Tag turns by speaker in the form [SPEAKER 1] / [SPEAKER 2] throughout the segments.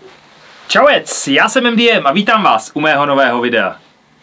[SPEAKER 1] Čauec, já jsem MDM a vítám vás u mého nového videa.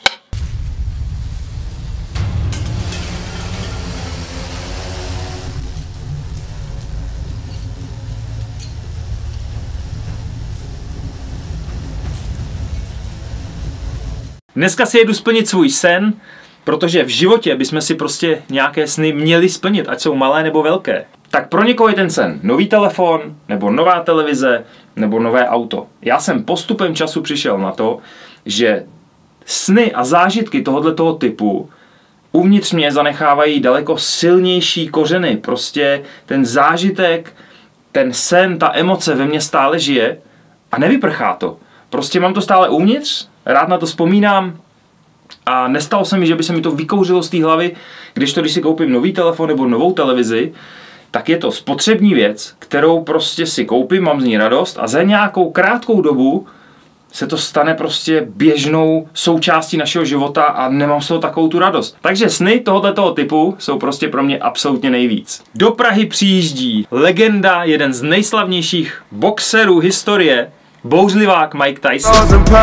[SPEAKER 1] Dneska si jedu splnit svůj sen, protože v životě bychom si prostě nějaké sny měli splnit, ať jsou malé nebo velké. Tak pro někoho je ten sen nový telefon, nebo nová televize, nebo nové auto. Já jsem postupem času přišel na to, že sny a zážitky tohoto typu uvnitř mě zanechávají daleko silnější kořeny. Prostě ten zážitek, ten sen, ta emoce ve mně stále žije a nevyprchá to. Prostě mám to stále uvnitř, rád na to vzpomínám a nestalo se mi, že by se mi to vykouřilo z té hlavy, když si koupím nový telefon nebo novou televizi, tak je to spotřební věc, kterou prostě si koupím, mám z ní radost a za nějakou krátkou dobu se to stane prostě běžnou součástí našeho života a nemám z toho takovou tu radost. Takže sny tohoto typu jsou prostě pro mě absolutně nejvíc. Do Prahy přijíždí legenda, jeden z nejslavnějších boxerů historie, bouřlivák Mike Tyson.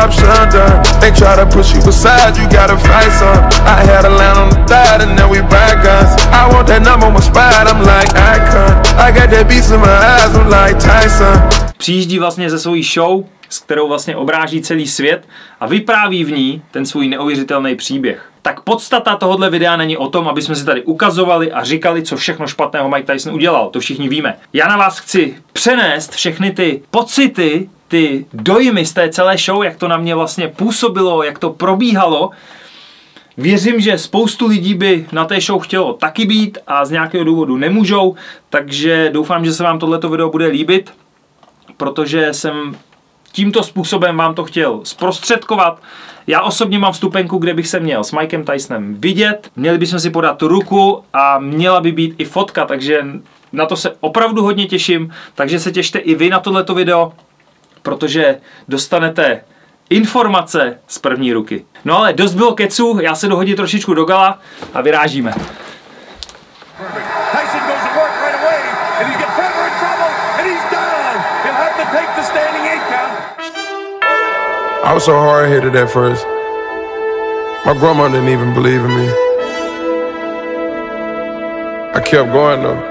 [SPEAKER 1] Přijíždí vlastně ze svojí show, s kterou vlastně obráží celý svět a vypráví v ní ten svůj neuvěřitelný příběh. Tak podstata tohohle videa není o tom, aby jsme si tady ukazovali a říkali, co všechno špatného Mike Tyson udělal, to všichni víme. Já na vás chci přenést všechny ty pocity, ty dojmy z té celé show, jak to na mě vlastně působilo, jak to probíhalo. Věřím, že spoustu lidí by na té show chtělo taky být a z nějakého důvodu nemůžou, takže doufám, že se vám tohleto video bude líbit, protože jsem tímto způsobem vám to chtěl zprostředkovat. Já osobně mám vstupenku, kde bych se měl s Mikem Tysonem vidět. Měli bychom si podat ruku a měla by být i fotka, takže na to se opravdu hodně těším. Takže se těšte i vy na tohleto video, protože dostanete informace z první ruky. No ale dost bylo keců, já se dohodím trošičku do gala a vyrážíme.
[SPEAKER 2] I was so hard-headed at first. My grandma didn't even believe in me. I kept going though.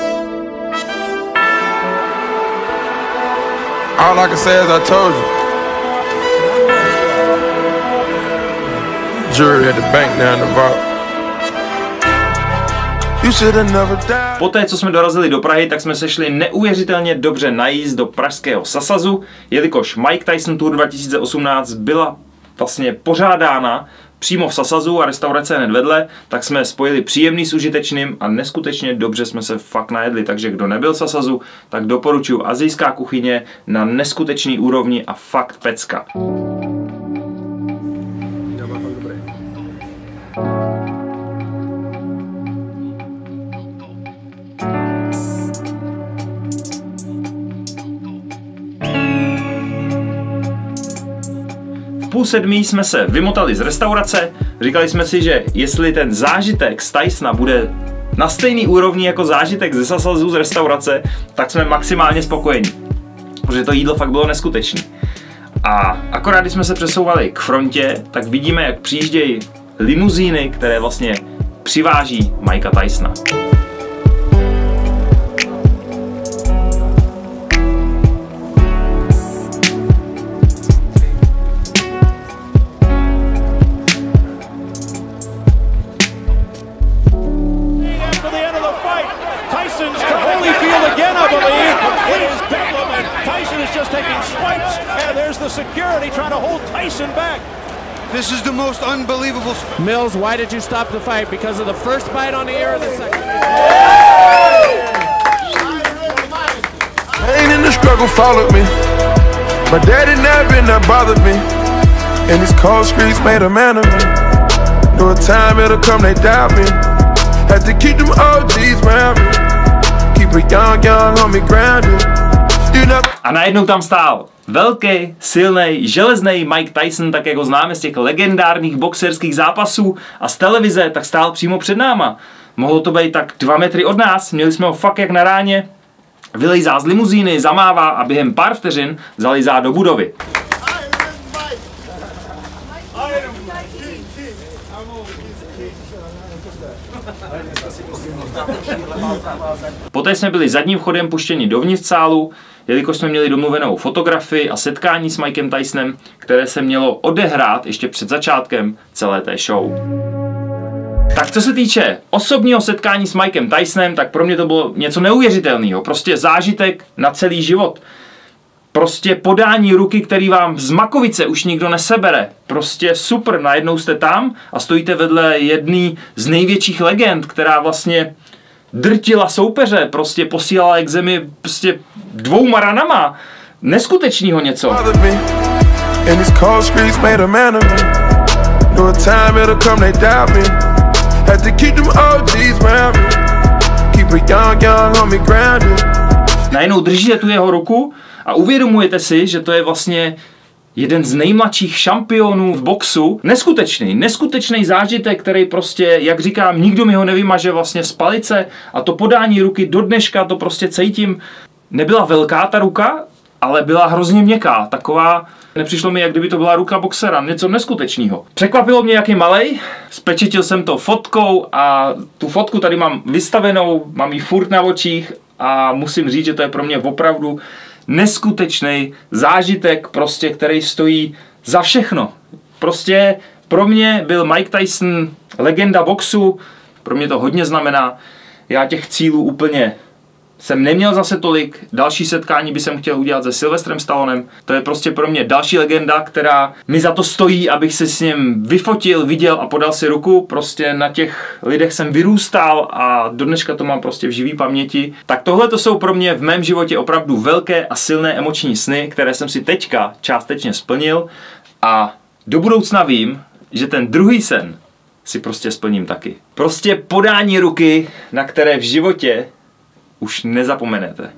[SPEAKER 2] All I can say is I told you. Jury at the bank down the vault. You should have never died.
[SPEAKER 1] Poté, co jsme dorazili do Prahy, tak jsme se šli neuvěřitelně dobře najíst do pražského Sasazu, jelikož Mike Tyson Tour 2018 byla vlastně pořádána přímo v Sasazu a restaurace hned vedle, tak jsme spojili příjemný s užitečným a neskutečně dobře jsme se fakt najedli, takže kdo nebyl v Sasazu, tak doporučuji asijská kuchyně na neskutečný úrovni a fakt pecka. V 6:30 jsme se vymotali z restaurace, říkali jsme si, že jestli ten zážitek z Tysona bude na stejný úrovni jako zážitek ze Sasazu z restaurace, tak jsme maximálně spokojení, protože to jídlo fakt bylo neskutečné. A akorát když jsme se přesouvali k frontě, tak vidíme, jak přijíždějí limuzíny, které vlastně přiváží Mikea Tysona.
[SPEAKER 3] Security trying to hold Tyson back.
[SPEAKER 4] This is the most unbelievable.
[SPEAKER 3] Mills, why did you stop the fight? Because of the first bite on the air or the second?
[SPEAKER 2] Pain in the struggle followed me. My daddy never been that bothered me. And these cold streets made a man of me. Know a time it'll come, they doubt me. Had to keep them OGs round me. Keep a young homie grounded.
[SPEAKER 1] A najednou tam stál velký, silný, železný Mike Tyson, tak jak ho známe z těch legendárních boxerských zápasů a z televize, tak stál přímo před náma. Mohlo to být tak 2 metry od nás, měli jsme ho fakt jak na ráně. vylejzá z limuzíny, zamává a během pár vteřin zalejzá do budovy. Poté jsme byli zadním vchodem puštěni dovnitř sálu, jelikož jsme měli domluvenou fotografii a setkání s Mikem Tysonem, které se mělo odehrát ještě před začátkem celé té show. Tak co se týče osobního setkání s Mikem Tysonem, tak pro mě to bylo něco neuvěřitelného. Prostě zážitek na celý život. Prostě podání ruky, který vám z Makovice už nikdo nesebere. Prostě super, najednou jste tam a stojíte vedle jedný z největších legend, která vlastně drtila soupeře, prostě posílala k zemi prostě 2 ranama. Neskutečnýho něco. Najednou držíte tu jeho ruku a uvědomujete si, že to je vlastně jeden z nejmladších šampionů v boxu. Neskutečný zážitek, který prostě, jak říkám, nikdo mi ho nevymaže vlastně z palice a to podání ruky do dneška to prostě cítím. Nebyla velká ta ruka, ale byla hrozně měkká, taková, nepřišlo mi, jak kdyby to byla ruka boxera, něco neskutečného. Překvapilo mě, jak je malej, spečetil jsem to fotkou a tu fotku tady mám vystavenou, mám ji furt na očích a musím říct, že to je pro mě opravdu neskutečný zážitek, prostě, který stojí za všechno. Prostě pro mě byl Mike Tyson legenda boxu, pro mě to hodně znamená. Já těch cílů úplně jsem neměl zase tolik, další setkání by jsem chtěl udělat se Sylvestrem Stallonem. To je prostě pro mě další legenda, která mi za to stojí, abych se s ním vyfotil, viděl a podal si ruku. Prostě na těch lidech jsem vyrůstal a do dneška to mám prostě v živý paměti. Tak tohle to jsou pro mě v mém životě opravdu velké a silné emoční sny, které jsem si teďka částečně splnil a do budoucna vím, že ten druhý sen si prostě splním taky. Prostě podání ruky, na které v životě už nezapomenete.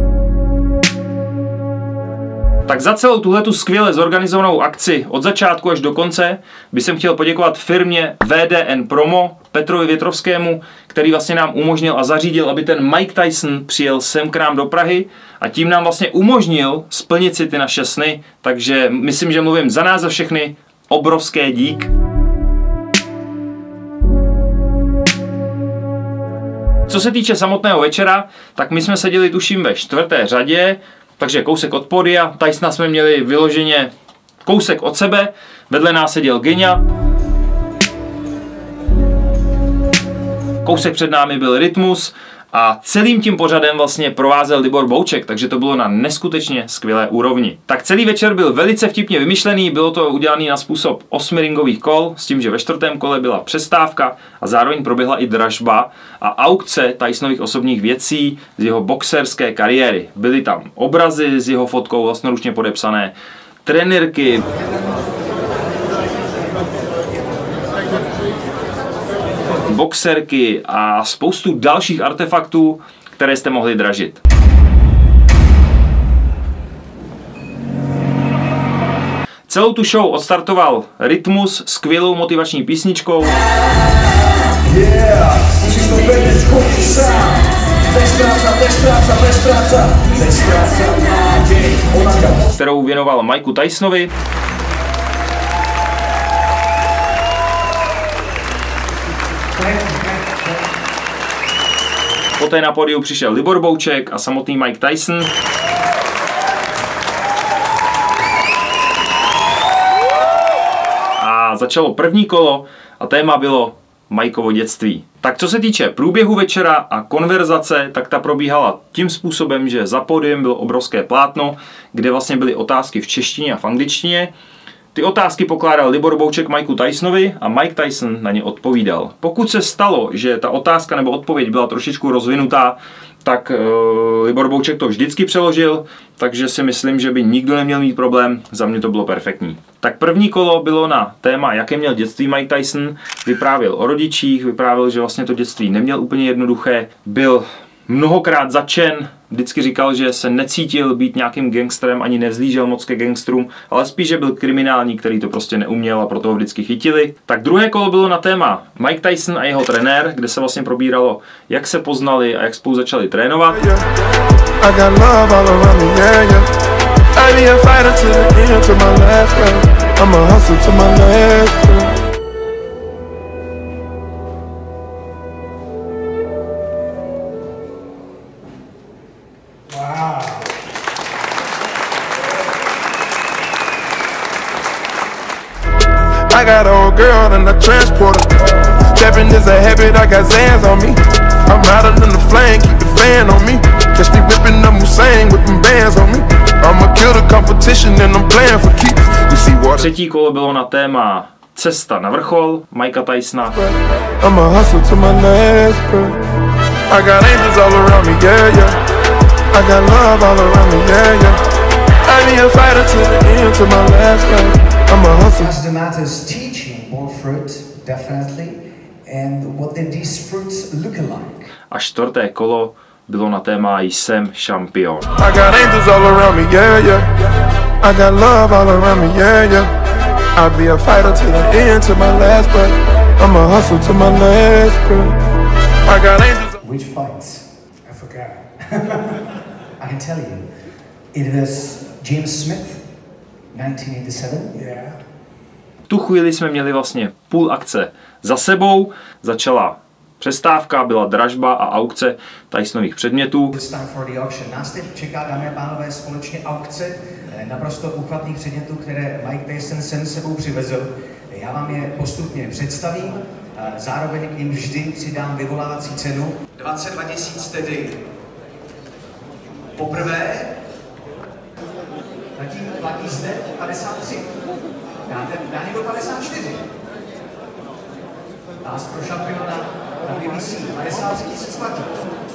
[SPEAKER 1] Tak za celou tuhletu skvěle zorganizovanou akci od začátku až do konce bych chtěl poděkovat firmě VDN Promo, Petrovi Větrovskému, který vlastně nám umožnil a zařídil, aby ten Mike Tyson přijel sem k nám do Prahy a tím nám vlastně umožnil splnit si ty naše sny, takže myslím, že mluvím za nás za všechny, obrovské dík. Co se týče samotného večera, tak my jsme seděli tuším ve 4. řadě, takže kousek od pódia, Tysona jsme měli vyloženě kousek od sebe, vedle nás seděl Genia, kousek před námi byl Rytmus a celým tím pořadem vlastně provázel Libor Bouček, takže to bylo na neskutečně skvělé úrovni. Tak celý večer byl velice vtipně vymyšlený, bylo to udělané na způsob 8 ringových kol, s tím, že ve 4. kole byla přestávka a zároveň proběhla i dražba a aukce Tysonových osobních věcí z jeho boxerské kariéry. Byly tam obrazy s jeho fotkou vlastnoručně podepsané, trenérky, boxerky a spoustu dalších artefaktů, které jste mohli dražit. Celou tu show odstartoval Rytmus s skvělou motivační písničkou, kterou věnoval Mikeu Tysonovi. Poté na pódiu přišel Libor Bouček a samotný Mike Tyson. A začalo první kolo a téma bylo Mikeovo dětství. Tak co se týče průběhu večera a konverzace, tak ta probíhala tím způsobem, že za pódiem bylo obrovské plátno, kde vlastně byly otázky v češtině a v angličtině. Ty otázky pokládal Libor Bouček Mikeu Tysonovi a Mike Tyson na ně odpovídal. Pokud se stalo, že ta otázka nebo odpověď byla trošičku rozvinutá, tak Libor Bouček to vždycky přeložil, takže si myslím, že by nikdo neměl mít problém, za mě to bylo perfektní. Tak první kolo bylo na téma, jaké měl dětství Mike Tyson, vyprávěl o rodičích, vyprávěl, že vlastně to dětství neměl úplně jednoduché, byl mnohokrát zatčen, vždycky říkal, že se necítil být nějakým gangsterem, ani nevzlížel moc ke gangsterům, ale spíš, že byl kriminální, který to prostě neuměl a proto ho vždycky chytili. Tak druhé kolo bylo na téma Mike Tyson a jeho trenér, kde se vlastně probíralo, jak se poznali a jak spolu začali trénovat.
[SPEAKER 2] I got an old girl in the transporter. Stepping is a habit, I got Zans on me. I'm hotter than the flame, keep the fan on me. Catch me whipping them Hussein with them bands on me. I'ma kill the competition and I'm playing for keeps. You see what?
[SPEAKER 1] Třetí kolo bylo na téma cesta na vrchol Mikea Tysona.
[SPEAKER 2] I'ma hustle to my last breath. I got angels all around me, yeah, yeah. I got love all around me, yeah, yeah. I be a fighter to the end, to my last breath.
[SPEAKER 5] As the matters teaching bore fruit, definitely, and what did these fruits look like?
[SPEAKER 1] A čtvrté kolo bylo na téma Jsem šampion.
[SPEAKER 2] I got angels all around me, yeah, yeah. I got love all around me, yeah, yeah. I'll be a fighter to the end, to my last breath. I'ma hustle to my last breath. I got angels.
[SPEAKER 5] Which fights? I forgot. I can tell you. It was James Smith. 1987? Yeah.
[SPEAKER 1] V tu chvíli jsme měli vlastně půl akce za sebou, začala přestávka, byla dražba a aukce Tysonových předmětů.
[SPEAKER 5] Nás teď čeká, dámy a pánové, společně aukce naprosto uchvatných předmětů, které Mike Tyson sem sebou přivezl. Já vám je postupně představím, zároveň k ním vždy přidám vyvolávací cenu. 22 000 tedy poprvé. Zatím platí zde 53. Dá někdo 54. Nás pro šampiona na BBC 53 000 platí.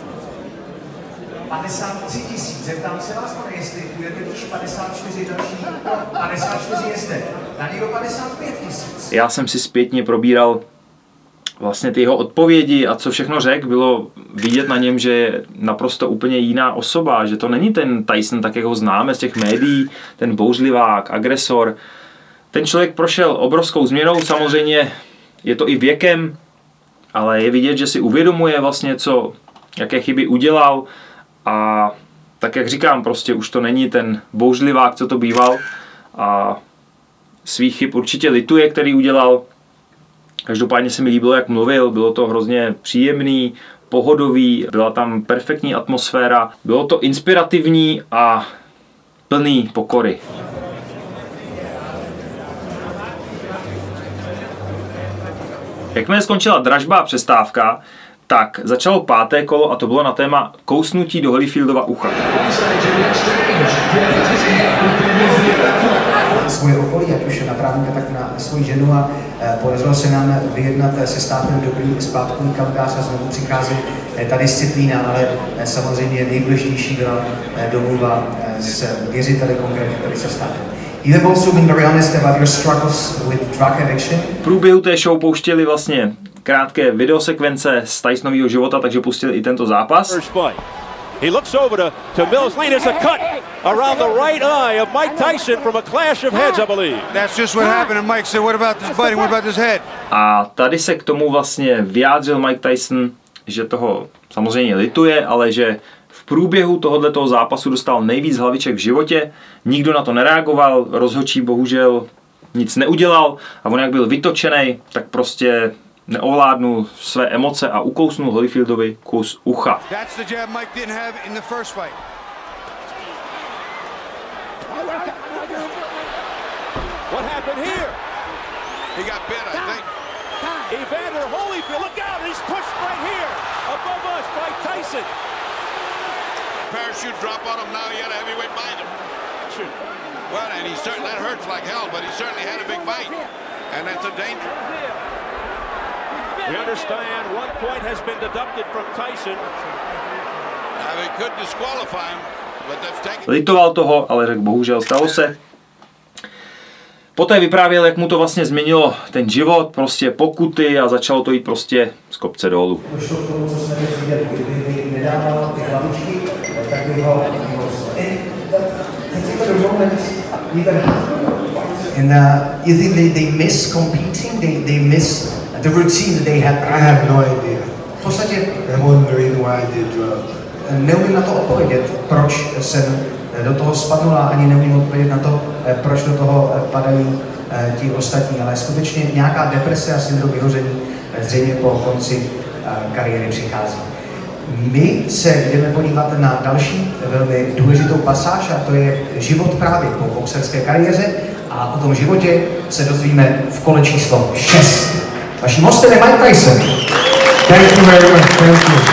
[SPEAKER 5] 53 000. Zeptám se vás, pane, jestli budete výš 54 další. 54 je zde. Dá někdo 55 000.
[SPEAKER 1] Já jsem si zpětně probíral vlastně ty jeho odpovědi a co všechno řekl, bylo vidět na něm, že je naprosto úplně jiná osoba, že to není ten Tyson, tak jak ho známe z těch médií, ten bouřlivák, agresor. Ten člověk prošel obrovskou změnou, samozřejmě je to i věkem, ale je vidět, že si uvědomuje vlastně, jaké chyby udělal a tak jak říkám, prostě už to není ten bouřlivák, co to býval a svých chyb určitě lituje, který udělal. Každopádně se mi líbilo, jak mluvil, bylo to hrozně příjemný, pohodový, byla tam perfektní atmosféra, bylo to inspirativní a plný pokory. Jakmile skončila dražba a přestávka, tak začalo páté kolo a to bylo na téma kousnutí do Holyfieldova ucha.
[SPEAKER 5] Svoje okolí, ať už na právníka, tak na svoji ženu a podařilo se nám vyjednat se státem dobrý zpátkový kalendář a znovu přichází ta disciplína, ale samozřejmě nejdůležitější byla domluva s věřiteli, konkrétně tady se státem. You have also been very honest about your struggles with drug addiction.
[SPEAKER 1] V průběhu té show pouštěli vlastně krátké videosekvence z Tysonového života, takže pustili i tento zápas.
[SPEAKER 3] He looks over to Mills Lane. It's a cut around the right eye of Mike Tyson from a clash of heads, I believe.
[SPEAKER 4] That's just what happened. And Mike said, what about this biting? What about this head?
[SPEAKER 1] A tady se k tomu vlastně vyjádřil Mike Tyson, že toho samozřejmě lituje, ale že v průběhu tohoto zápasu dostal nejvíc hlaviček v životě. Nikdo na to nereagoval, rozhodčí bohužel nic neudělal a on jak byl vytočený, tak prostě neovládnul své emoce a ukousnul Holyfieldovi kus ucha.
[SPEAKER 3] What happened here? He got bit, I think. Evander Holyfield, look out! He's pushed right here above us by Tyson.
[SPEAKER 6] Parachute drop on him now. He had a heavyweight behind him. Well, and he certainly, that hurts like hell, but he certainly had a big bite, and that's a danger.
[SPEAKER 3] We understand 1 point has been deducted from Tyson.
[SPEAKER 6] Now they could disqualify him, but that's taken.
[SPEAKER 1] Litoval toho, ale řekl bohužel stalo se. Poté vyprávěl, jak mu to vlastně změnilo ten život, prostě pokuty a začalo to jít prostě z kopce dolů.
[SPEAKER 5] Došlo k tomu, co jsme viděli, kdyby nedával ty hlavičky, tak bych ho And you think they miss competing? They miss the routine that they had?
[SPEAKER 7] I have no idea.
[SPEAKER 5] V podstatě
[SPEAKER 7] That wasn't the reason why I did drugs.
[SPEAKER 5] Neumím na to odpovědět, proč jsem do toho spadnul, a ani neumím odpovědět na to, proč do toho padají ti ostatní, ale skutečně nějaká deprese a syndrom vyhoření zřejmě po konci kariéry přichází. My se jdeme podívat na další velmi důležitou pasáž, a to je život právě po boxerské kariéře, a o tom životě se dozvíme v kole číslo 6. Vaším hostem je Mike Tyson.
[SPEAKER 7] Thank you very much. Thank you.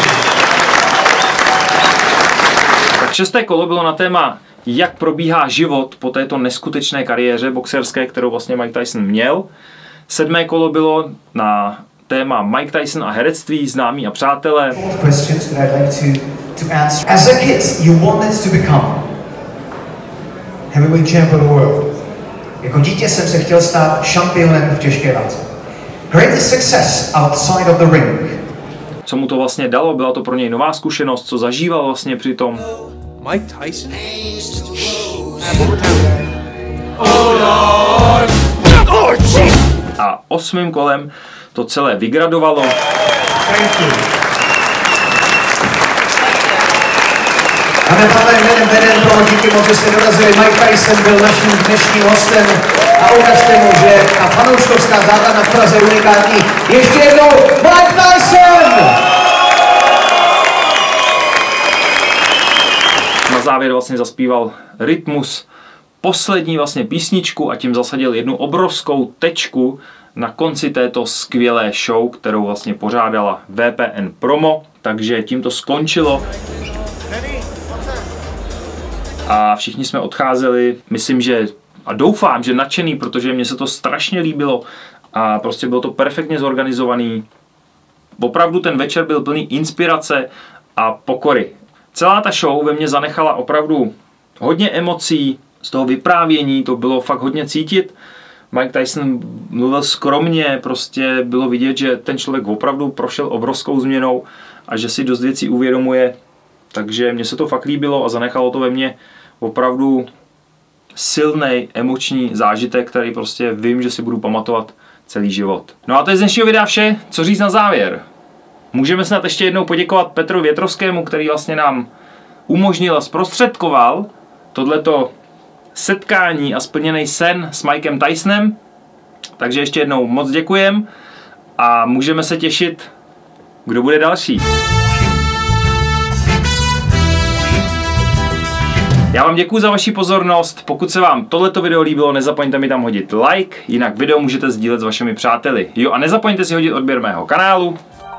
[SPEAKER 1] Tak 6. kolo bylo na téma, jak probíhá život po této neskutečné kariéře boxerské, kterou vlastně Mike Tyson měl. 7. kolo bylo na téma Mike Tyson a herectví, známí a přátelé.
[SPEAKER 5] Questions that I'd like to answer. As a kid, you wanted to become
[SPEAKER 7] Heavyweight champion of the world.
[SPEAKER 5] Jako dítě jsem se chtěl stát šampionem v těžké váze. Greatest success outside of the ring.
[SPEAKER 1] Co mu to vlastně dalo? Byla to pro něj nová zkušenost, co zažíval vlastně při tom.
[SPEAKER 8] Mike Tyson.
[SPEAKER 1] A 8. kolem to celé vygradovalo.
[SPEAKER 5] A nepále jménem veden pro díky moc, že jste dorazili. Mike Tyson byl naším dnešním hostem a ukažte mu, že ta fanouškovská základna v Praze je unikátní. Ještě jednou Mike Tyson!
[SPEAKER 1] Na závěr vlastně zaspíval Rytmus, poslední vlastně písničku, a tím zasadil jednu obrovskou tečku na konci této skvělé show, kterou vlastně pořádala VPN Promo, takže tím to skončilo. A všichni jsme odcházeli, myslím, že a doufám, že nadšený, protože mně se to strašně líbilo a prostě bylo to perfektně zorganizovaný. Opravdu ten večer byl plný inspirace a pokory. Celá ta show ve mně zanechala opravdu hodně emocí, z toho vyprávění to bylo fakt hodně cítit. Mike Tyson mluvil skromně, prostě bylo vidět, že ten člověk opravdu prošel obrovskou změnou a že si dost věcí uvědomuje. Takže mně se to fakt líbilo a zanechalo to ve mně opravdu silný emoční zážitek, který prostě vím, že si budu pamatovat celý život. No a to je z dnešního videa vše, co říct na závěr. Můžeme snad ještě jednou poděkovat Petru Větrovskému, který vlastně nám umožnil a zprostředkoval tohleto setkání a splněný sen s Mikem Tysonem. Takže ještě jednou moc děkujem a můžeme se těšit, kdo bude další. Já vám děkuji za vaši pozornost, pokud se vám tohleto video líbilo, nezapomeňte mi tam hodit like, jinak video můžete sdílet s vašimi přáteli. Jo, a nezapomeňte si hodit odběr mého kanálu.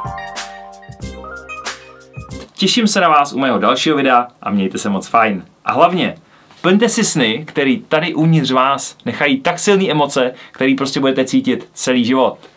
[SPEAKER 1] Těším se na vás u mého dalšího videa a mějte se moc fajn. A hlavně, plňte si sny, který tady uvnitř vás nechají tak silné emoce, který prostě budete cítit celý život.